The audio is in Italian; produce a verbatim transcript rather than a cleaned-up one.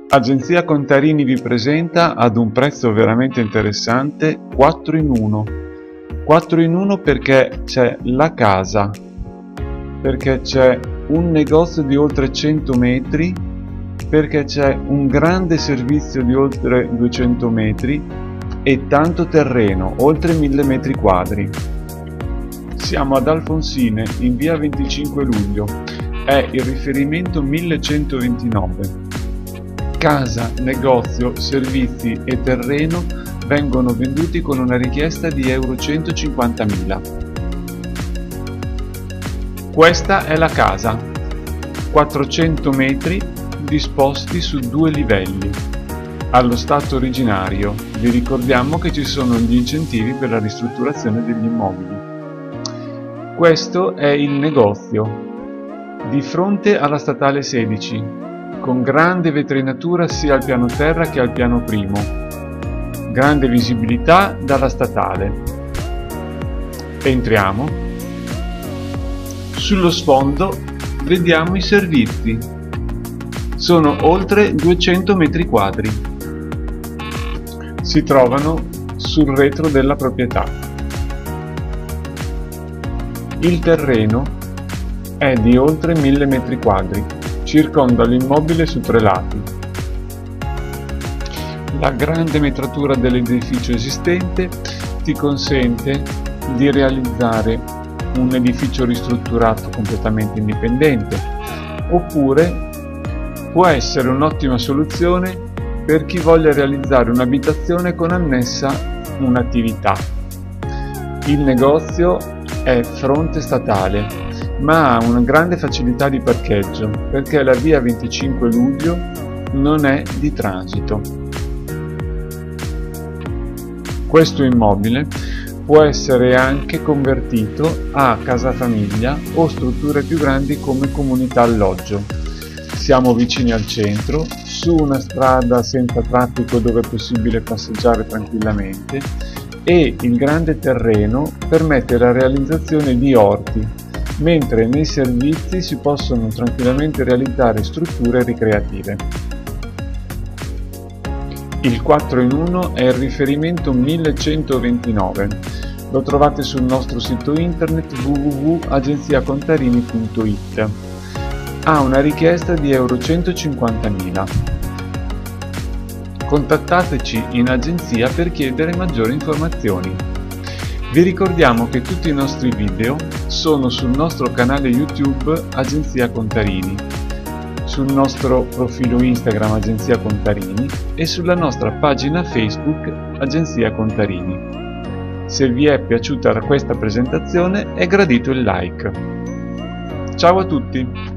Agenzia Contarini vi presenta ad un prezzo veramente interessante quattro in uno. quattro in uno perché c'è la casa, perché c'è un negozio di oltre cento metri, perché c'è un grande servizio di oltre duecento metri e tanto terreno, oltre mille metri quadri. Siamo ad Alfonsine, in via venticinque luglio, è il riferimento millecentoventinove. Casa, negozio, servizi e terreno vengono venduti con una richiesta di euro centocinquantamila. Questa è la casa, quattrocento metri disposti su due livelli, allo stato originario. Vi ricordiamo che ci sono gli incentivi per la ristrutturazione degli immobili. Questo è il negozio, di fronte alla statale sedici, con grande vetrinatura sia al piano terra che al piano primo, grande visibilità dalla statale. Entriamo. Sullo sfondo vediamo i servizi, sono oltre duecento metri quadri, si trovano sul retro della proprietà. Il terreno è di oltre mille metri quadri, circonda l'immobile su tre lati. La grande metratura dell'edificio esistente ti consente di realizzare un edificio ristrutturato completamente indipendente, oppure può essere un'ottima soluzione per chi voglia realizzare un'abitazione con annessa un'attività. Il negozio è fronte statale, ma ha una grande facilità di parcheggio perché la via venticinque luglio non è di transito. Questo immobile può essere anche convertito a casa famiglia o strutture più grandi come comunità alloggio. Siamo vicini al centro, su una strada senza traffico dove è possibile passeggiare tranquillamente, e il grande terreno permette la realizzazione di orti, mentre nei servizi si possono tranquillamente realizzare strutture ricreative. Il quattro in uno è il riferimento millecentoventinove, lo trovate sul nostro sito internet w w w punto agenzia contarini punto i t. Ha una richiesta di euro centocinquantamila. Contattateci in agenzia per chiedere maggiori informazioni. Vi ricordiamo che tutti i nostri video sono sul nostro canale YouTube Agenzia Contarini, sul nostro profilo Instagram Agenzia Contarini e sulla nostra pagina Facebook Agenzia Contarini. Se vi è piaciuta questa presentazione è gradito il like. Ciao a tutti!